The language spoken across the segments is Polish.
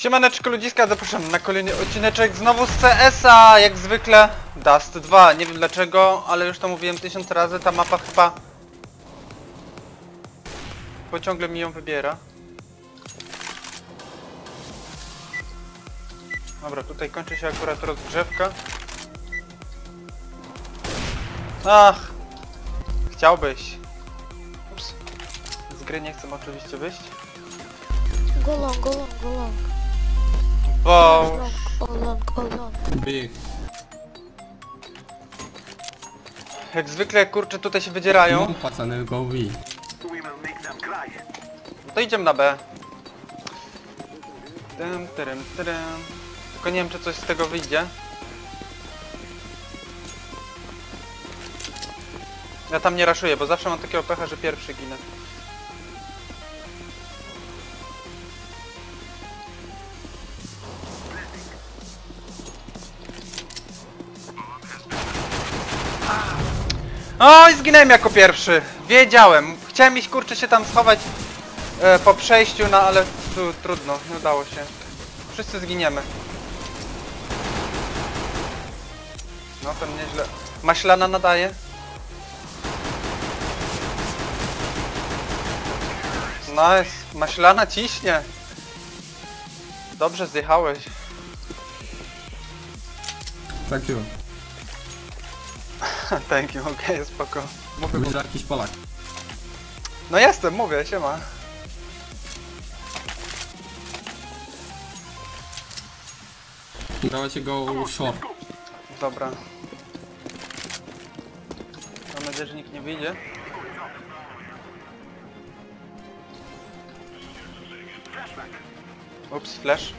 Siemaneczko ludziska, zapraszam na kolejny odcineczek znowu z CS-a, jak zwykle Dust 2, nie wiem dlaczego, ale już to mówiłem 1000 razy, ta mapa chyba ciągle mi ją wybiera. Dobra, tutaj kończy się akurat rozgrzewka. Ach, chciałbyś. Ups. Z gry nie chcę oczywiście wyjść. Go long, go long, go long. Bo... Go long, go long. Big. Jak zwykle, kurczę, tutaj się wydzierają. No, pacany, go V. No to idziemy na B. Tylko nie wiem, czy coś z tego wyjdzie. Ja tam nie raszuję, bo zawsze mam takiego pecha, że pierwszy ginę. Oj, zginąłem jako pierwszy. Wiedziałem. Chciałem iść, kurczę, się tam schować po przejściu, no ale trudno, nie udało się. Wszyscy zginiemy. No to nieźle. Maślana nadaje. Nice. Maślana ciśnie. Dobrze zjechałeś. Thank you. Thank you, okej, spoko. Mówię, Będzie jakiś Polak. no jestem, mówię, siema. Dawajcie go short. Dobra. Mam nadzieję, że nikt nie wyjdzie. Ups, flash.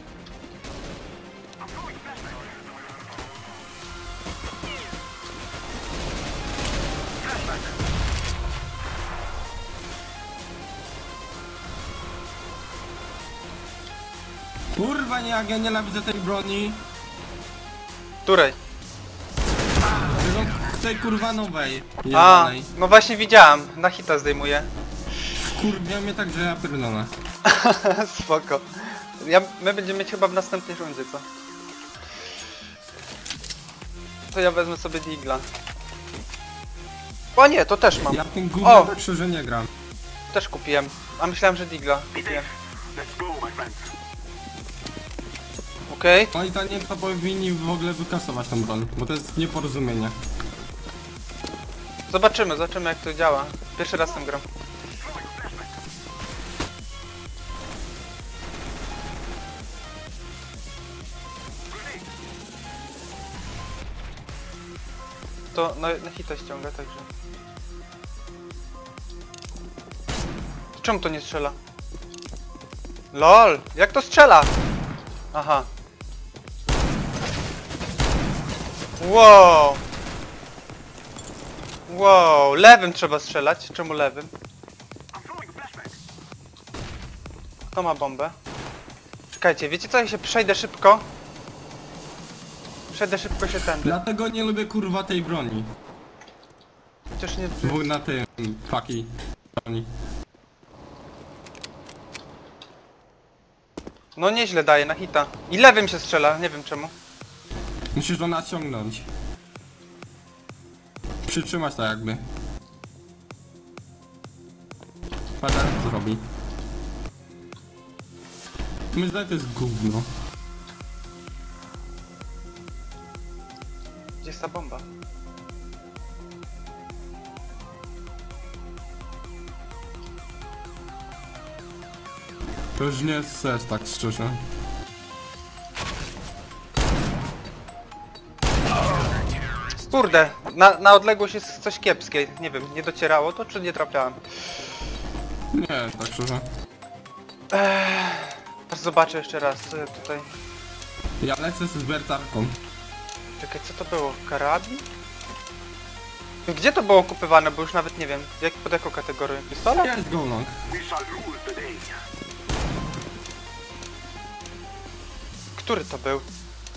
Kurwa nie, jak ja nienawidzę tej broni. Której? Tej kurwa nowej. A, Jebanej. no właśnie widziałam. Na hita zdejmuję. Kurwa mnie tak, że ja pierdolę. Spoko. My będziemy mieć chyba w następnej rundzie, co? To ja wezmę sobie digla. O nie, to też mam. Ja w tym O! gównie tak szczerze nie gram. Też kupiłem. A myślałem, że digla kupiłem. Okej. Oni to nie to powinni w ogóle wykasować tą broń, bo to jest nieporozumienie. Zobaczymy jak to działa. Pierwszy raz tym gram. To na hita ściąga, także... Czemu to nie strzela? LOL! Jak to strzela? Aha. Wow! Wow! Lewym trzeba strzelać. Czemu lewym? Kto ma bombę? Czekajcie, wiecie co? Ja się przejdę szybko. Przejdę szybko się tędy. Dlatego nie lubię kurwa tej broni. Chociaż nie... Bo na tym fucking broni. No nieźle daje na hita. I lewym się strzela, nie wiem czemu. Musisz to naciągnąć. Przytrzymać to jakby. Patrz jak to zrobi. Myślę, że to jest gówno. Gdzie jest ta bomba? To już nie jest sens, tak szczerze. Kurde, na odległość jest coś kiepskie. Nie wiem, nie docierało to, czy nie trafiałem? Nie, tak szczerze. Teraz zobaczę jeszcze raz, co ja tutaj... Ja lecę z wertarką. Czekaj, co to było? Karabin? Gdzie to było kupywane? Bo już nawet nie wiem. Pod jaką kategorię? Pistolet? Jest go long. Który to był?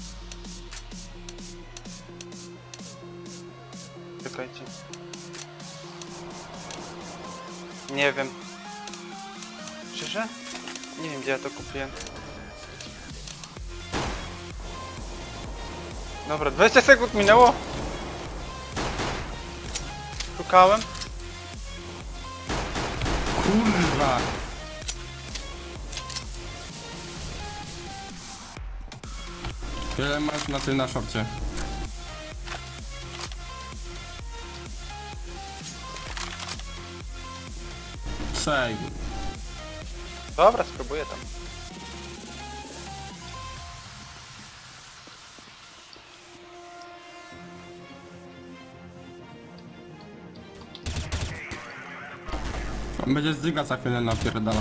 Czekajcie. Nie wiem. Szczerze? Nie wiem, gdzie ja to kupiłem. Dobra, 20 sekund minęło. Szukałem. Kurwa! Ile masz na tym na szorcie? Save. Dobra, spróbuję tam. On będzie z dyga za chwilę napierdalał.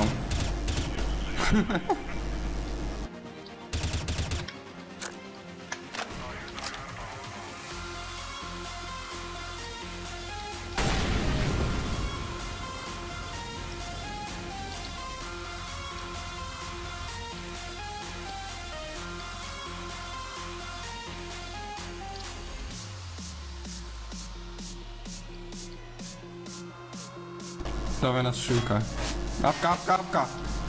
Dawaj na skrzynkę. Apka, apka, apka!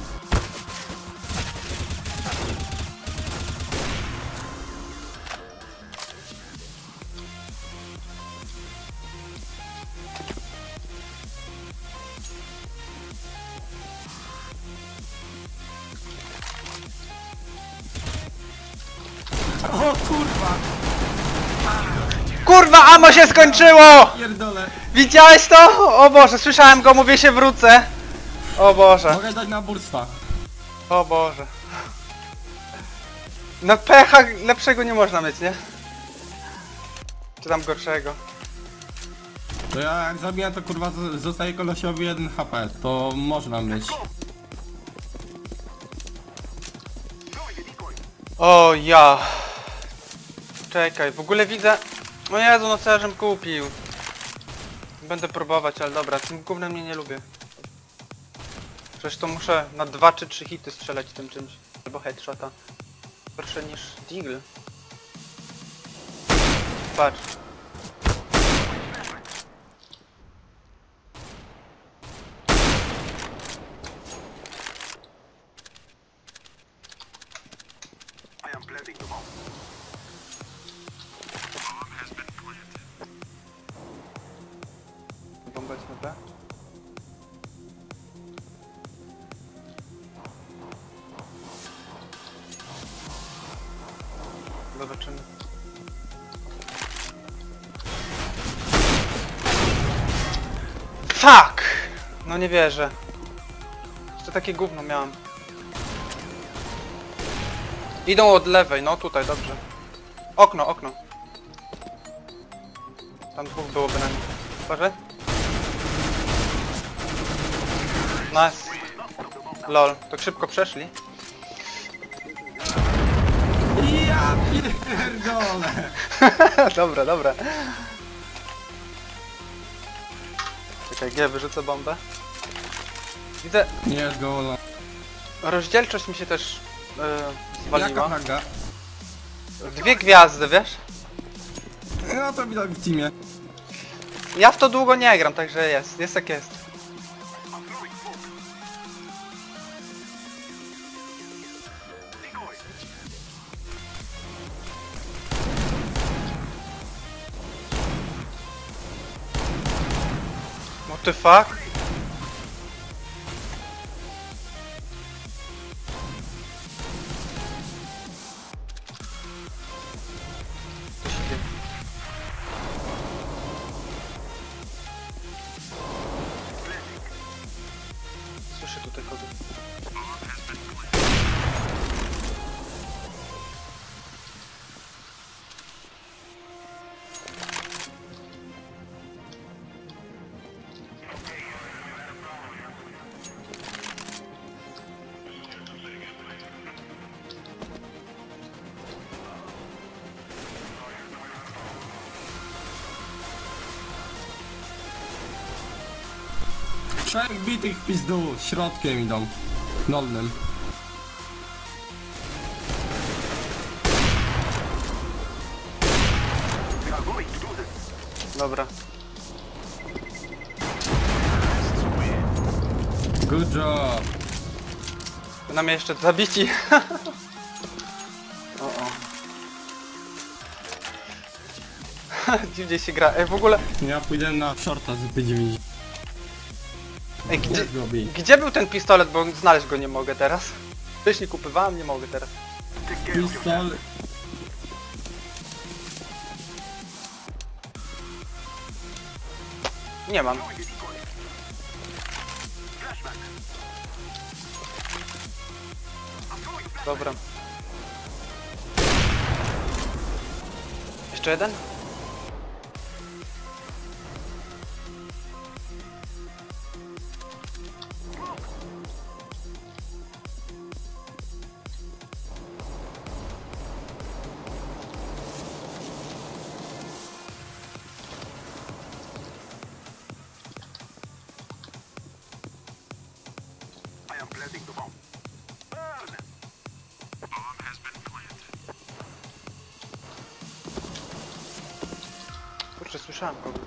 O kurwa! Kurwa, ammo się skończyło! Pierdolę! Widziałeś to? O Boże, słyszałem go, mówię się wrócę. O Boże, Mogę dać na burstwa. o Boże. No pecha lepszego nie można mieć, nie? Czy tam gorszego. To ja jak zabijam, to kurwa zostaje kolesiowi 1 HP. To można mieć. O ja. Czekaj, w ogóle widzę... O Jezu, no co ja żem kupił? Będę próbować, ale dobra, tym gównem mnie nie lubię. Przecież to muszę na 2 czy 3 hity strzelać tym czymś. Albo headshota. Gorsze niż Deagle. Patrz. Bomba jest na B. Zobaczymy. Fuck! No nie wierzę. To takie gówno miałem. Idą od lewej, no tutaj, dobrze. Okno, okno. Tam dwóch było bynajmniej. Uważaj. Nice. Lol, tak szybko przeszli. Ja pierdolę! Dobra, dobra. Czekaj, G, wyrzucę bombę. Widzę, Jest go. rozdzielczość mi się też Jaka zwaliła. flaga? 2 gwiazdy, wiesz? No to widać w teamie. Ja w to długo nie gram, także jest jak jest. What the fuck? Co się dzieje? Słyszę tutaj kogoś. Trzech bitych w pizdu, środkiem idą. Dolnym. Dobra. Good job. Na mnie jeszcze zabici. O. Dziwnie się gra. Ej, w ogóle... Ja pójdę na shorta z P90. Ej, gdzie, Let's go, B. gdzie był ten pistolet, bo znaleźć go nie mogę teraz. Wcześniej kupywałem, nie mogę teraz. Pistol... Nie mam. Dobra. Jeszcze jeden? Kurczę, słyszałem kogoś.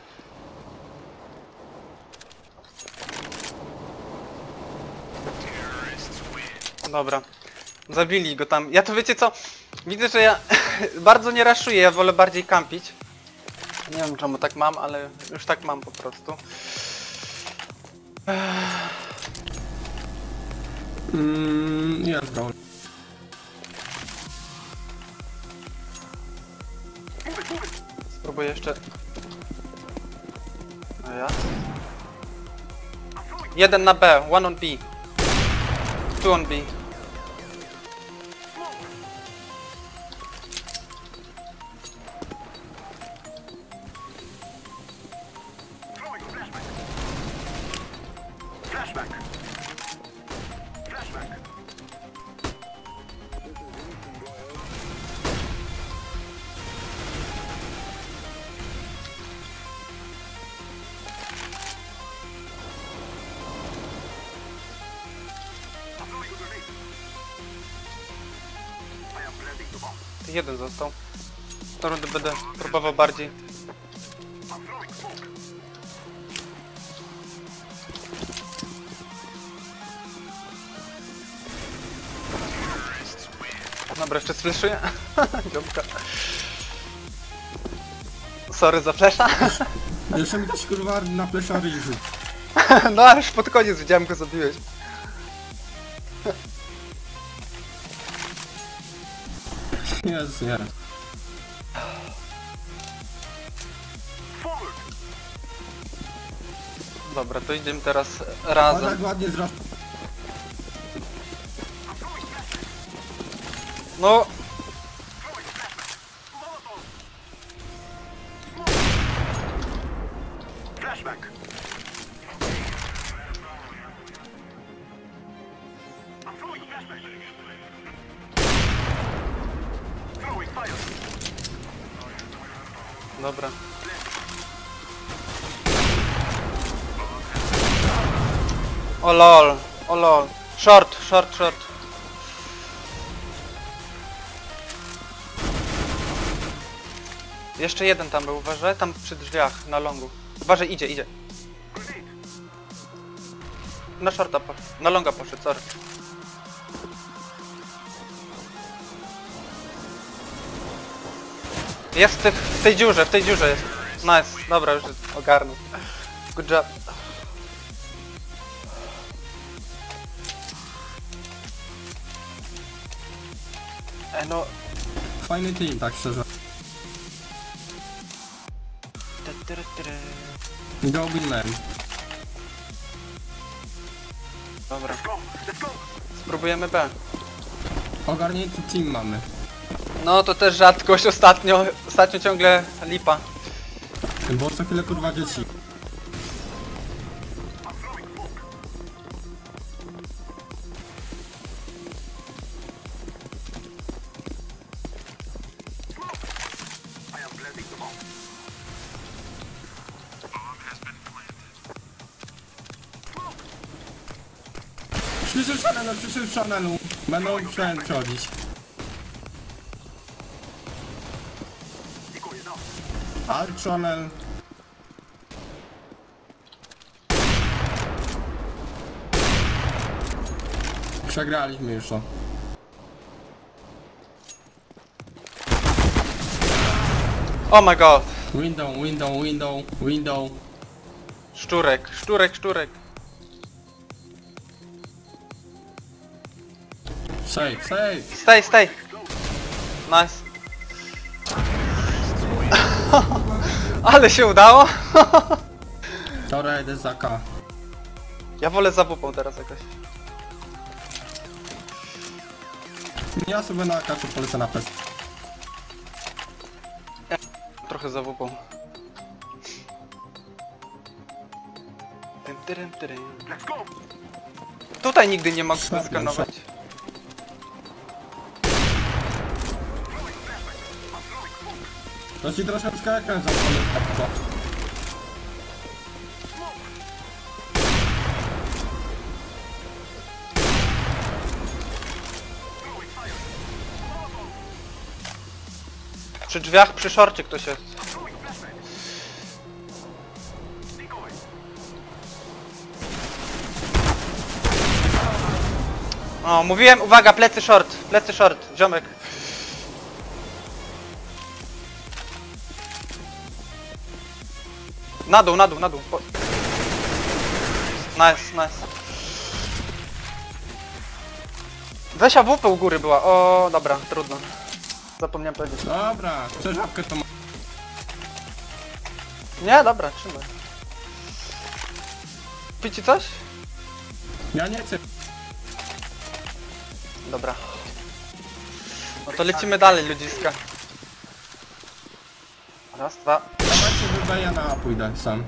Dobra. Zabili go tam. Ja to wiecie co? Widzę, że ja bardzo nie raszuję, ja wolę bardziej kampić. Nie wiem czemu tak mam, ale już tak mam po prostu. Jest go. Spróbuję jeszcze. A ja? Jeden na B, one on B. Two on B. Jeden został. Na rundę będę próbował bardziej. Dobra, jeszcze sfleszuję. Dziąbka. Sorry za flesza. Jeszcze mi też kurwa na pleszary rzut. No aż pod koniec widziałem, go zabiłeś. Jest, jest. Dobra, to idziemy teraz Ale razem. tak ładnie zrasz... No. Dobra. O lol, o lol. Short, short, short. Jeszcze jeden tam był, uważaj, tam przy drzwiach, na longu. Uważaj, idzie, idzie. Na shorta poszedł, na longa poszedł, sorry. Jest w tej dziurze jest. Nice, dobra, już ogarnął. Good job. No... Fajny team, tak szczerze. Go Greenman. Dobra. Spróbujemy B. Ogarnięty team mamy. No to też rzadkość ostatnio ciągle lipa. Bo co chwilę kurwa dzieci. Przyszedł w Chanelu. Będą przechodzić. Alt Chanel. Przegraliśmy już to. Oh my god. Window. Szczurek, szczurek, szczurek. Save. Stay, stay. Nice. Ale się udało. Dobra, jedę za K. Ja wolę za WP teraz jakoś. Ja sobie na K polecę na pest. Trochę za WP. Tutaj nigdy nie mogę Szarpnę, skanować. To ci troszeczkę ekran zamknął. Przy drzwiach, przy szorcie ktoś jest. O, mówiłem, uwaga, plecy short, ziomek. Na dół. Nice. Weź AWP u góry była, o dobra, trudno. Zapomniałem powiedzieć. Dobra, przeżawkę to ma. Nie, dobra, trzymaj. Pici coś? Ja nie chcę. Dobra. No to lecimy dalej, ludziska. Raz, dwa. Dawajcie wydaje, ja na A pójdę sam.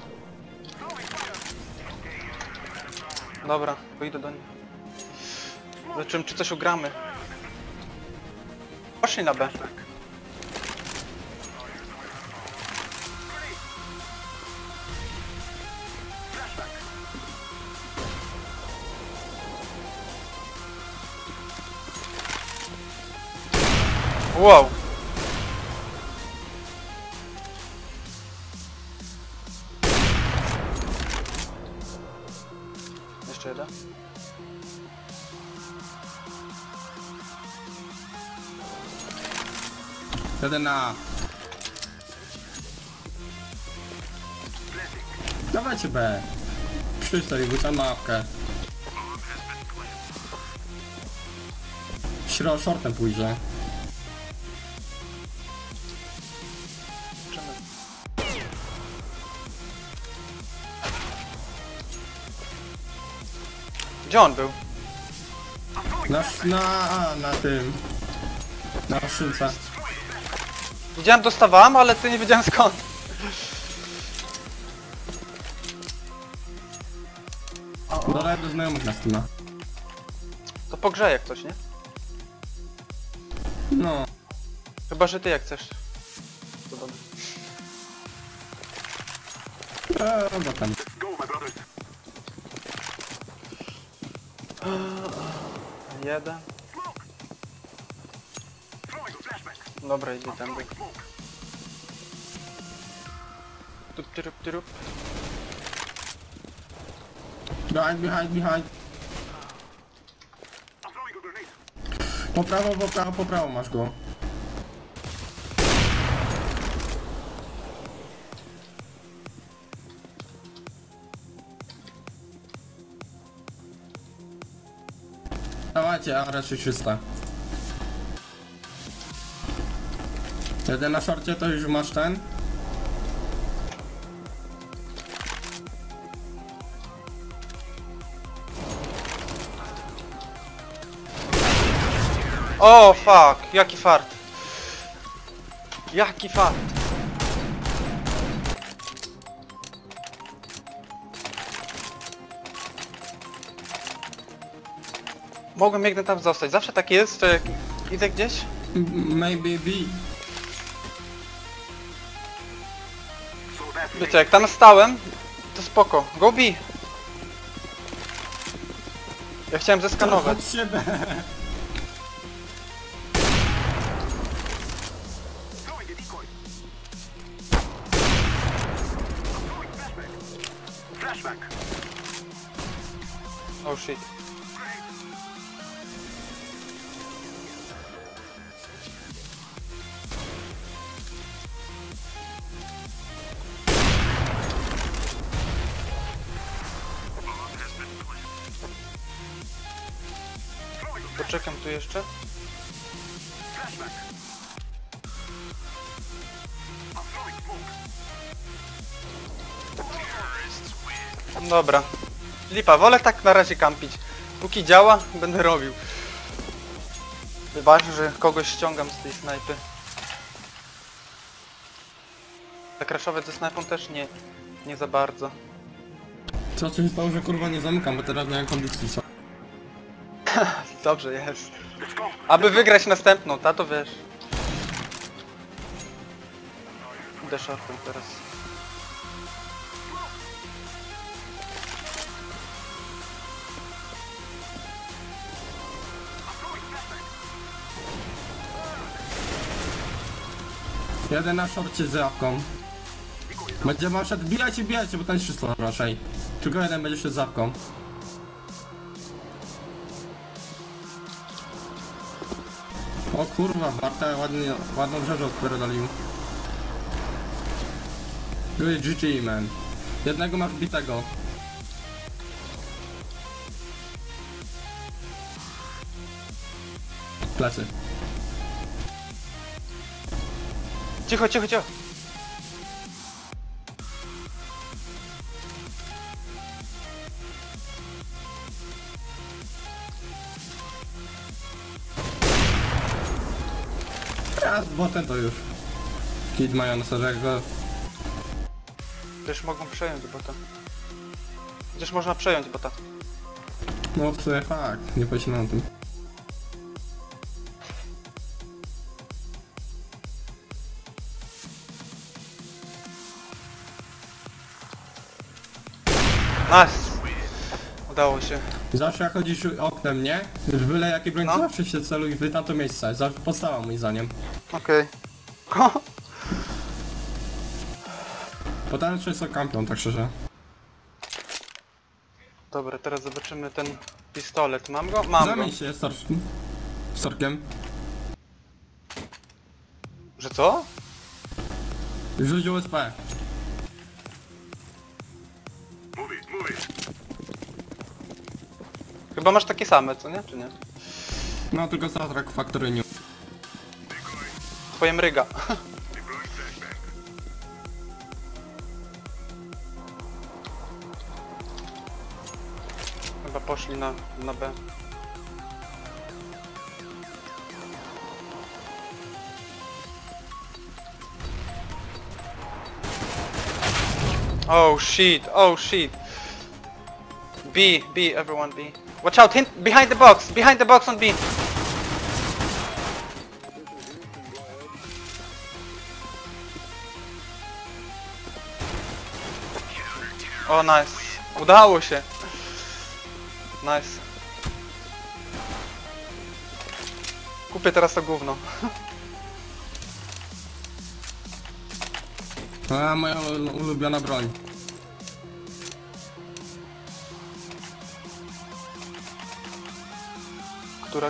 Dobra, pójdę do nich. Zobaczymy, czy coś ugramy. Poszli na B. Wow. Jeszcze jeden. Jeden na A. Dawajcie B. Przyszedł i wrzucam mapkę. Shortem pójdzie. Gdzie on był? Na tym. Na szynce. Widziałem, dostawałem, ale ty nie wiedziałem skąd. Dodaj do znajomych na Steama. To pogrzeje jak coś, nie? No. Chyba, że ty jak chcesz. To dobra. Dobra tam. Jeden. Dobra, idzie tędy. Tup. Behind. Po prawo masz go. Dawajcie, a raczej 300. Jeden na szorcie to już masz ten. O, fuck, jaki fart. Mogłem jak tam zostać. Zawsze tak jest, że jak idę gdzieś. Maybe B. Wiecie, jak tam stałem, to spoko. Go B. Ja chciałem zeskanować. Od siebie. Oh shit. Poczekam tu jeszcze. Dobra. Lipa, wolę tak na razie kampić. Póki działa, będę robił. Chyba, że kogoś ściągam z tej snajpy. Tak raszować ze snajpą też nie za bardzo. Co się stało, że kurwa nie zamykam, bo teraz miałem kondycji. Dobrze jest. Aby wygrać następną, to wiesz. Idę shortem teraz. Jeden na szorcie z jawką. Będzie szedł, bijajcie, bo ten 300 raczej. Tylko jeden będzie szedł z jawką. O kurwa, Barta ładną rzecz odpierdolił. GG, man. Jednego masz bitego. Plecy. Cicho, cicho, cicho. Ja z botem to już. Kid mają na sobie go. Też mogą przejąć bota. Gdzież można przejąć bota. No w sumie fakt, nie pomyślałem o tym. Nice. Udało się. Zawsze jak chodzisz oknem, nie? Byle jakie broń, No. zawsze się celuj w tamto miejsce. Zawsze podstawa moim zdaniem. Okej. Potem często kampią, tak szczerze. Dobra, teraz zobaczymy ten pistolet. Mam go? Mam go. Zamień się z Torkiem. Że co? Rzuć USP. Chyba masz takie same, co nie? Czy nie? No tylko Satrak w Factoryniu. Twoje mryga. Chyba poszli na B. Oh shit, oh shit. B, everyone B. Watch out, behind the box on B. O, nice. Udało się. Nice. Kupię teraz to gówno. A moja ulubiona broń. Która?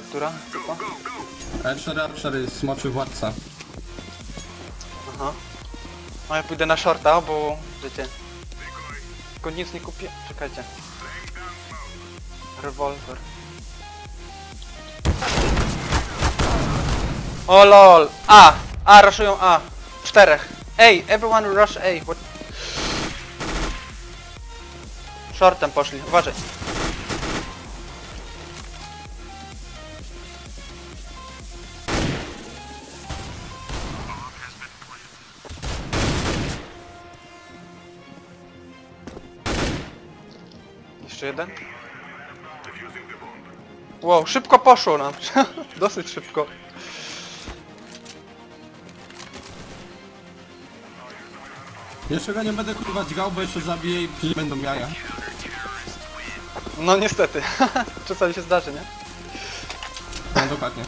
R4 smoczy władca. Aha. No ja pójdę na shorta, bo wiecie. Tylko nic nie kupię. Czekajcie. Rewolwer. O lol! A, ruszują A. 4. Ej, everyone rush A. What? Shortem poszli, uważaj. Jeszcze jeden? Wow, szybko poszło nam. Dosyć szybko. Jeszcze go nie będę kurwa dźgał, bo jeszcze zabiję i później będą jaja. No niestety. Czasami się zdarzy, nie? No dokładnie.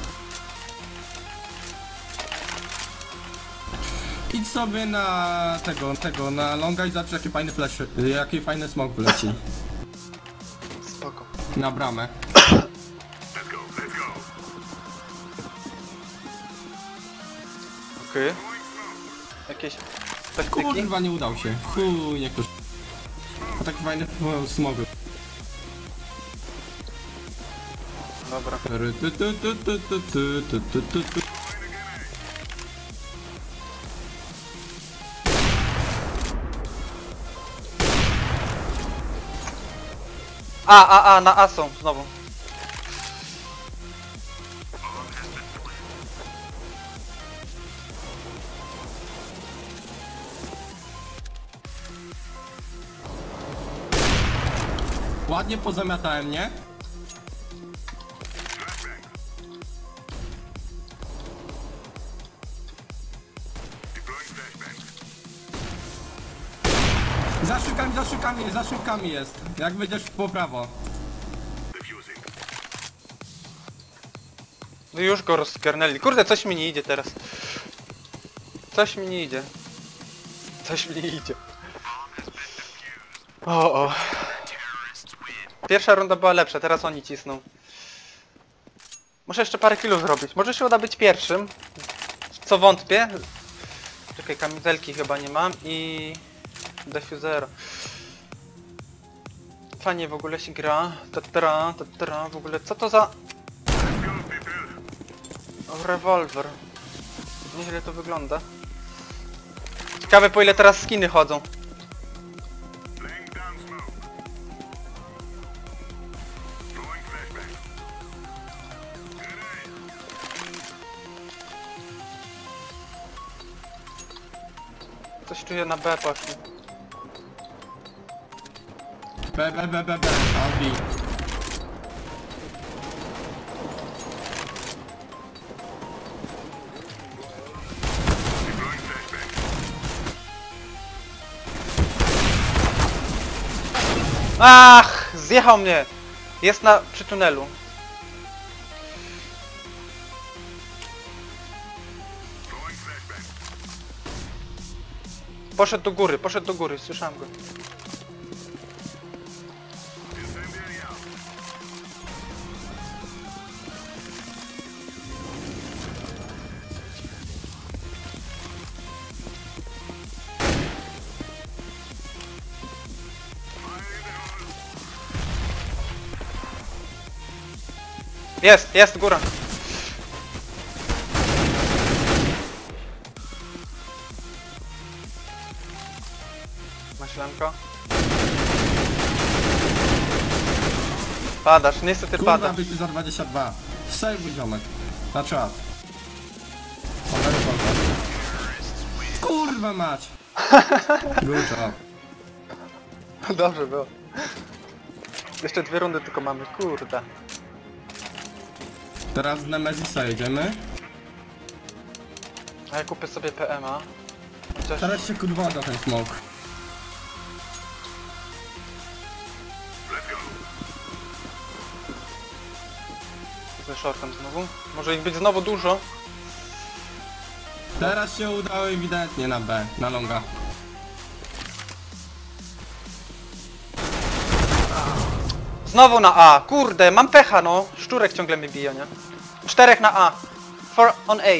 Idź sobie na na longa i zobacz jakie fajne flesze, jaki fajny smok wleci. Spoko. Na bramę. Okej. Jakieś taktyki? Kurwa nie udał się. Chuj, nie ktoś. A taki fajny smog. Dobra. Na A są, znowu. Ładnie pozamiatałem, nie? Za szybkami jest. Jak będziesz po prawo. No już go rozgarnęli. Kurde, coś mi nie idzie teraz. Coś mi nie idzie. Coś mi nie idzie. O. Pierwsza runda była lepsza, teraz oni cisną. Muszę jeszcze parę killów zrobić. Może się uda być pierwszym. Co wątpię. Czekaj, kamizelki chyba nie mam i... Defusera. Fajnie w ogóle się gra. Tatara, w ogóle co to za... Rewolwer. Nieźle to wygląda. Ciekawe po ile teraz skiny chodzą. Coś czuję na B poszli. B. Albi. Ach! Zjechał mnie! Jest przy tunelu. Poszedł do góry, słyszałem go. Jest, góra. Maślanko. Padasz, niestety Kurwa, padasz. byś za 22. Sejwuj ziomek. Na czas. Kurwa mać. Good job. Dobrze było. Jeszcze 2 rundy tylko mamy, kurde. Teraz z Nemezisa jedziemy. A ja kupię sobie PMA. Chociaż... Teraz się kurwa da ten smok. Ze shortem znowu. Może ich być znowu dużo. Teraz się udało ewidentnie na B, na longa. Znowu na A. Kurde, mam pecha no. Szczurek ciągle mnie bije, nie? 4 na A. 4 on A.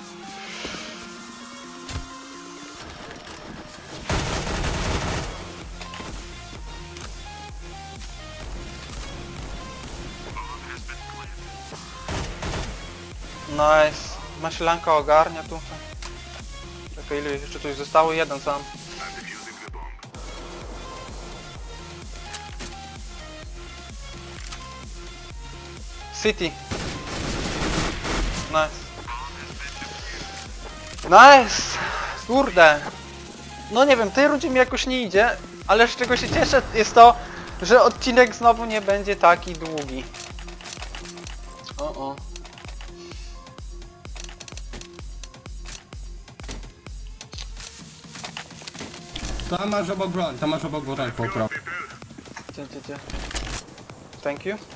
Nice. Maślanka ogarnia tu. Czekaj, ile jeszcze tu zostało? Jeden sam. City. Nice. Nice. Kurde. No nie wiem, tej rundzie mi jakoś nie idzie, ale z czego się cieszę jest to, że odcinek znowu nie będzie taki długi. O. Tam masz obok broń, po prawo. Gdzie? Thank you.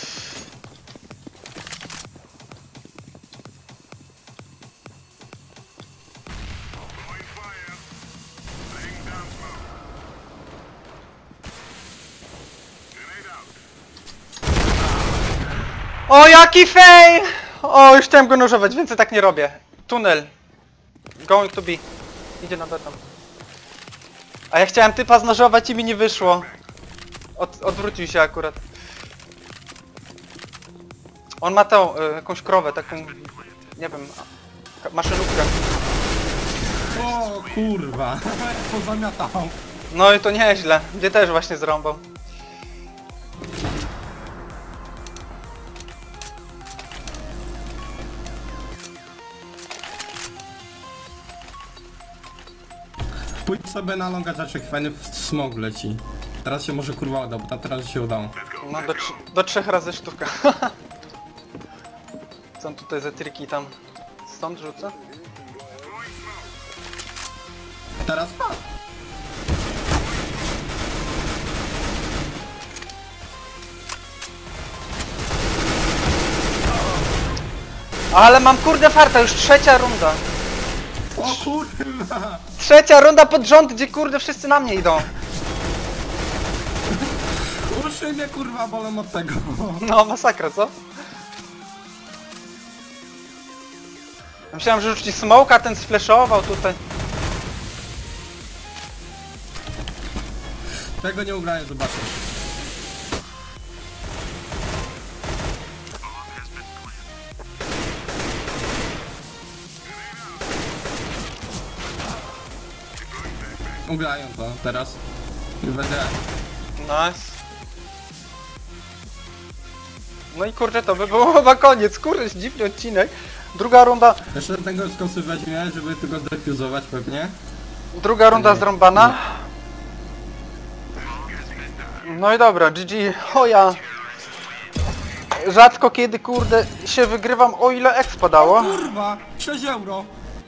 O, jaki fail! O, już chciałem go nożować, więcej tak nie robię. Tunel. Going to be. Idzie na B tam. A ja chciałem typa znożować i mi nie wyszło. Odwrócił się akurat. On ma tą, jakąś krowę, taką, nie wiem, maszynówkę. O kurwa, pozamiatał. No i to nieźle, mnie też właśnie zrąbał. Pójdź sobie na longa zaczek, fajny smog leci. Teraz się może kurwa uda, bo tam teraz się udało. No do 3 razy sztuka. Co on tutaj za triki tam? Stąd rzucę? Teraz padł. Ale mam kurde farta, już 3. runda. O kurwa. 3. runda pod rząd, gdzie kurde wszyscy na mnie idą. Uszy mnie kurwa bolą od tego. No masakra, co? Myślałem, że rzuci smoka, ten sflashował tutaj. Tego nie ugraję, zobaczysz. Ugrają to teraz. I będzie. Nice. No i kurczę, to by było chyba koniec. Kurde, dziwny odcinek. 2. runda. Jeszcze tego skosy weźmie, żeby tylko zdefuzować pewnie. 2. runda zrąbana. No i dobra, GG. O ja. Rzadko kiedy kurde się wygrywam, o ile expa dało. Kurwa! 6 euro!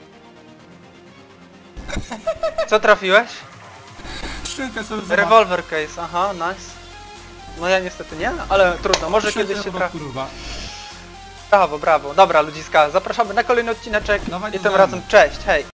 Co trafiłeś? Skrzynkę sobie zobacz. Revolver case, aha, nice. No ja niestety nie, ale trudno, może 6 kiedyś się euro, trafi. kurwa. Brawo, brawo. Dobra ludziska, zapraszamy na kolejny odcineczek Dawaj i do tym domu. razem cześć, hej.